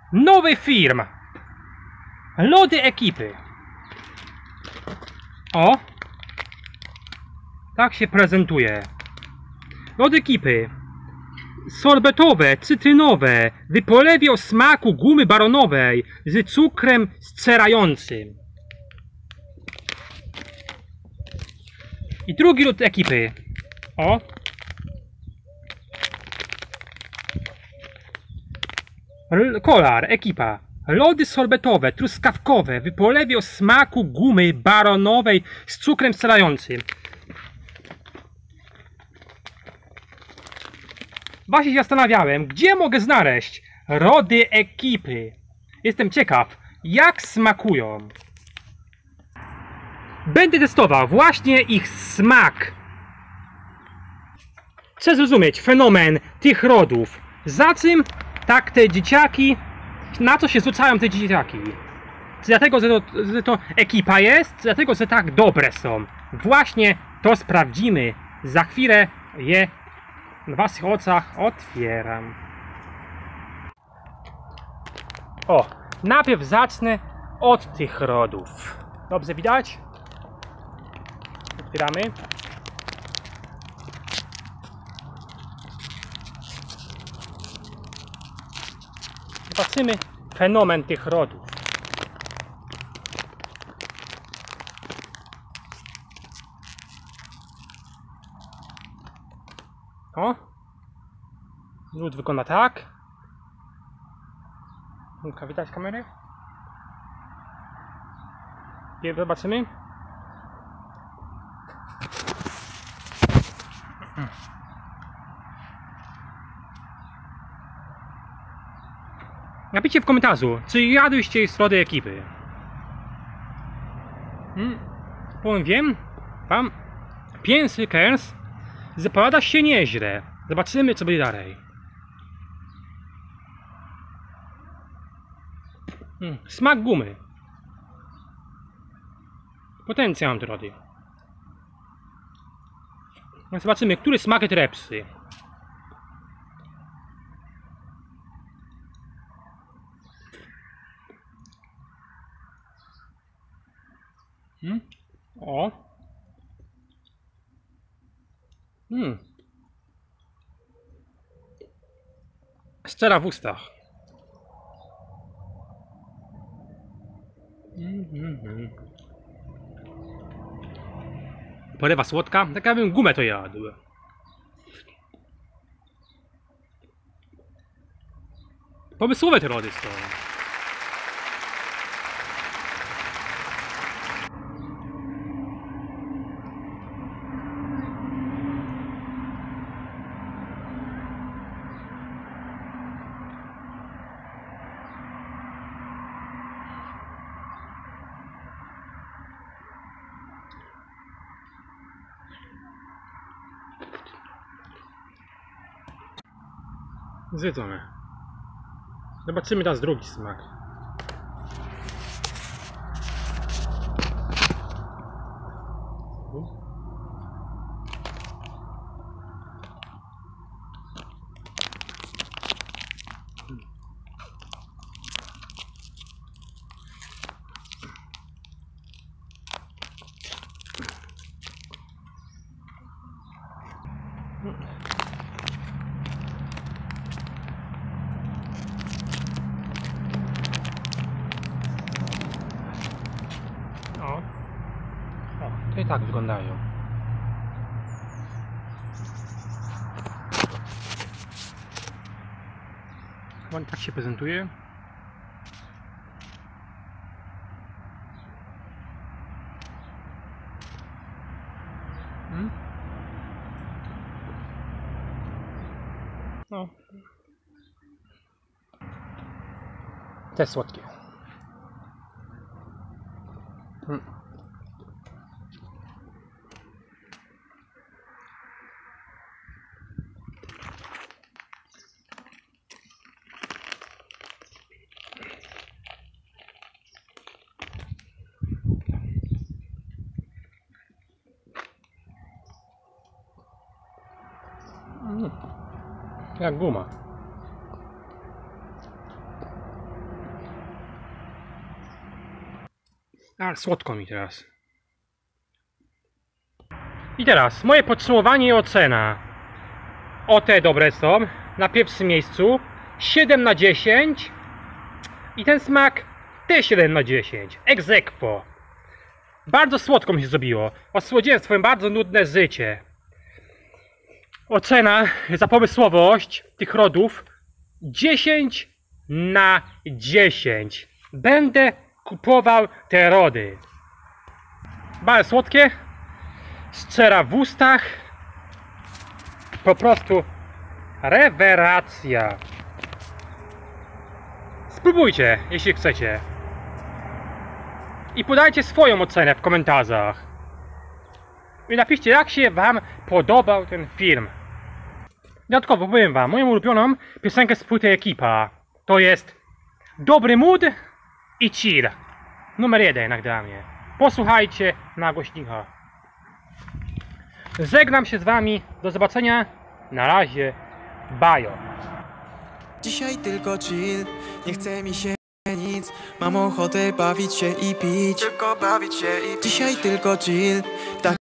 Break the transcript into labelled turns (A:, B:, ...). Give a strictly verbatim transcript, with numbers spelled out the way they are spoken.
A: nowy firm. Lody ekipy. O! Tak się prezentuje. Lody ekipy. Sorbetowe, cytrynowe, wypolewie o smaku gumy baronowej z cukrem scierającym. I drugi lód ekipy. O! L Kolar, ekipa. Lody sorbetowe, truskawkowe, wypolewie o smaku gumy baronowej z cukrem scierającym. Właśnie się zastanawiałem, gdzie mogę znaleźć lody ekipy. Jestem ciekaw, jak smakują. Będę testował właśnie ich smak. Chcę zrozumieć fenomen tych lodów. Za czym tak te dzieciaki, na co się rzucają te dzieciaki? Czy dlatego, że to, że to ekipa jest? Czy dlatego, że tak dobre są? Właśnie to sprawdzimy. Za chwilę je na waszych oczach otwieram. O, najpierw zacznę od tych lodów. Dobrze widać? Otwieramy. Zobaczymy fenomen tych lodów. O! Lód wygląda tak. Tylko widać kamerę? I zobaczymy. Napiszcie w komentarzu, czy jadłyście z lody ekipy. Hmm. Powiem wiem, wam Pięsykers zapowiada się nieźle. Zobaczymy, co będzie dalej. Hmm. Smak gumy. Potencjał mam te lody. Zobaczymy, który smak jest lepszy. Hmm? O! Hmm. Szczera w ustach. Mm -hmm. Polewa słodka, tak jakbym gumę to jadł. Pomysłowe te lody są. Zjedzone. Zobaczymy teraz drugi smak. O, o, to i tak wyglądają. Chyba tak się prezentuje. Hmm? No. Te słodkie. Hmm. Mm. Jak guma. A, słodko mi teraz. I teraz moje podsumowanie i ocena. O, te dobre są. Na pierwszym miejscu siedem na dziesięć. I ten smak też siedem na dziesięć. Ex aequo. Bardzo słodko mi się zrobiło. Osłodziłem swoje bardzo nudne życie. Ocena za pomysłowość tych rodów dziesięć na dziesięć. Będę kupował te rody. Bardzo słodkie. Szczera w ustach. Po prostu rewelacja. Spróbujcie, jeśli chcecie. I podajcie swoją ocenę w komentarzach. I napiszcie, jak się wam podobał ten film. Dodatkowo powiem wam, moją ulubioną piosenkę z płyty Ekipa to jest Dobry Mood i Chill. Numer jeden jednak dla mnie. Posłuchajcie na głośnikach. Żegnam się z wami. Do zobaczenia. Na razie. Bajo.
B: Dzisiaj tylko chill, nie chce mi się nic. Mam ochotę bawić się i pić. Tylko bawić się i pić. Dzisiaj tylko chill, tak